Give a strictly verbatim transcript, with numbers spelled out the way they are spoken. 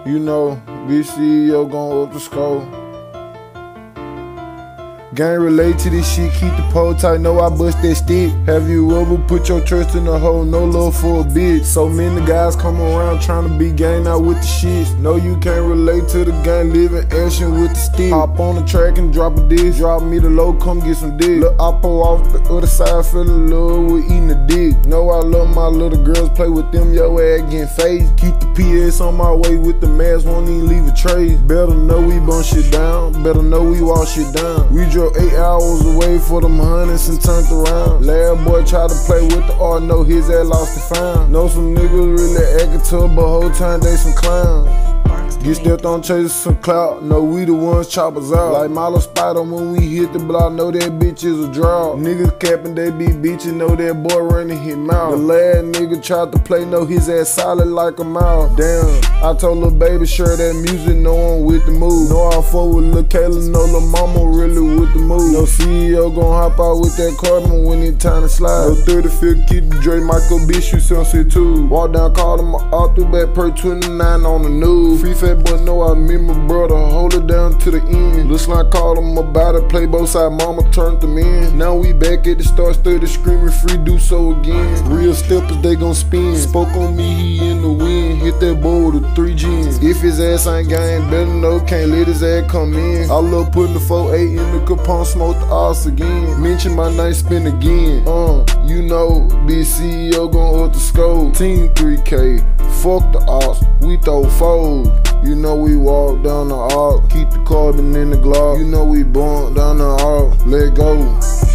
You know, B C E O gon' up the score. Gang relate to this shit, keep the pole tight, know I bust that stick. Have you ever put your trust in a hoe, no love for a bitch? So many guys come around trying to be gang out with the shits. No, you can't relate to the gang, living action with the stick. Hop on the track and drop a dish, drop me the low, come get some dick. Look, I pull off the other side, fell in love with eating the dick. Know I love my little girls, play with them, yo ass getting phased. Keep the P S on my way with the mask, won't even leave a trace. Better know we bun shit down, better know we walk shit down. We drove eight hours away for them hundreds and turned around. Lad boy tried to play with the art, know his ass lost the found. Know some niggas really acting tough, but whole time they some clowns. Get stepped on chasing some clout, know we the ones choppers out. Like Milo Spider when we hit the block, know that bitch is a draw. Niggas capping, they be beaching, know that boy running his mouth. The lad nigga tried to play, know his ass solid like a mouse. Damn, I told lil' baby, sure that music, know I'm with the move. Know I fuck with lil' Kayla, know lil' mama really with the move. No C E O gon' hop out with that carbon when it time to slide. No thirty-fifth, keep the Dre, Michael Bitch, you sunset too. Walk down, call him all through back per twenty-nine on the news. Free fat boy, know I mean my brother, hold it down to the end. Looks like I called him about it, play both sides, mama turned them in. Now we back at the start, started screaming free, do so again. Real steppers, they gon' spin. Spoke on me, he in the wind. Hit that boy with a three gens. If his ass ain't gang, better know, can't let his ass come in. I love putting the four eight in the Capone, smoke the ass again. Mention my name, spin again. Uh, you know, B C E O gon' up the scope. Team three K, fuck the ops, we throw foes. You know we walk down the arc, keep the carbon in the Glock. You know we bump down the arc, let go.